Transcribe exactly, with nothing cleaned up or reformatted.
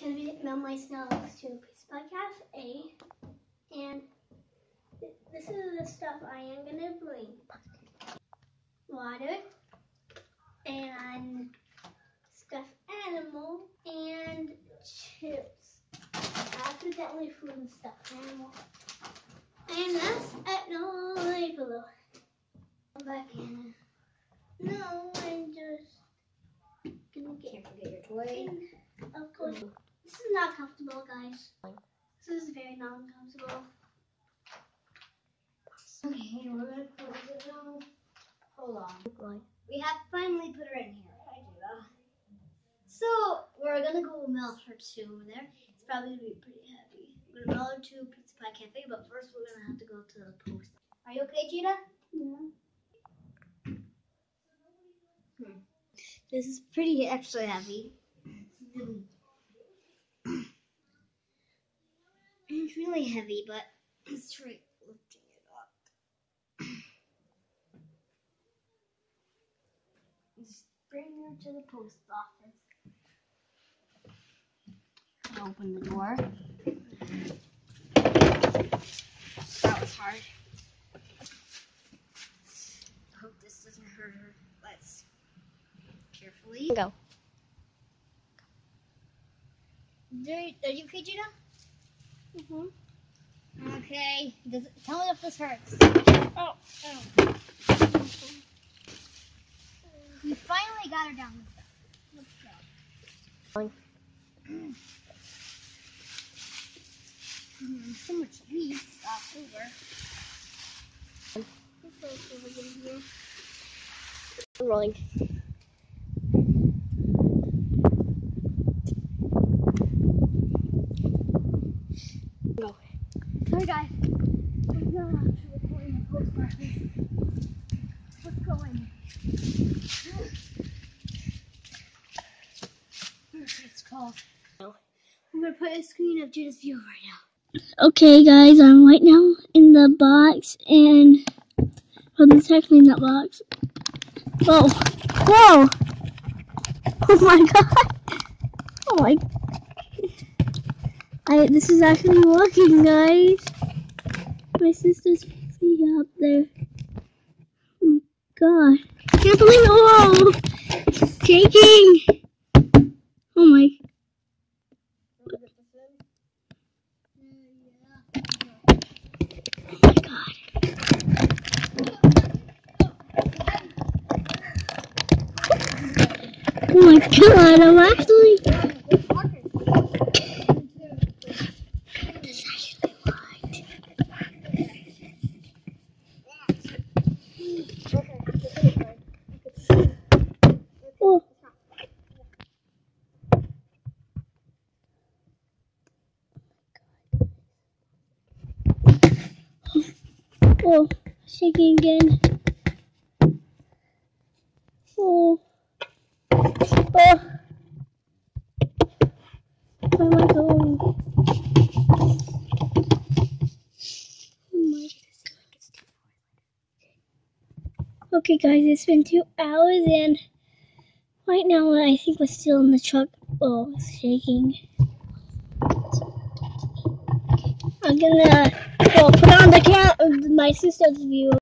gonna be Mel My Smells to Pizza Podcast A, and th this is the stuff I am gonna bring: water and stuffed animal and chips. Accidentally food and stuffed animal, and that's at no below. Come back in. No, I'm just gonna get. Can't forget your toy. Of course. This is not comfortable, guys. This is very non-comfortable. Okay, we're gonna close it now. Hold on. We have to finally put her in here, right, Judah? So we're gonna go melt her two over there. It's probably gonna be pretty heavy. We're gonna melt her to Pizza Pie Cafe, but first we're gonna have to go to the post. Are you okay, Judah? Yeah. Hmm. This is pretty actually heavy. It's really heavy, but let's try lifting it up. Just bring her to the post office. Open the door. That was hard. Hope this doesn't hurt her. Let's carefully Go. Are you okay, Gina? Mhm. Okay. Does it, tell me if this hurts. Oh. Oh. We finally got her down. Let's go. Mm. Mm, so much meat all over. I'm rolling. Go. Sorry, guys. We're not actually going to the post office. Let's go in. It's called. I'm gonna put a screen of Judah's view right now. Okay, guys, I'm right now in the box, and well, there's actually in that box. Whoa! Whoa! Oh my god! Oh my! I this is actually working, guys. My sister's feet up there. Oh my god! I can't believe it! Whoa! It's shaking! Oh my! Oh my god! Oh my god! I'm actually. This actually worked. Oh. Oh, shaking again. Oh. Oh. Where am I going? Oh my. Okay, guys, it's been two hours, and right now I think we're still in the truck. Oh, it's shaking. I'm gonna well, put on the cam my sister's view.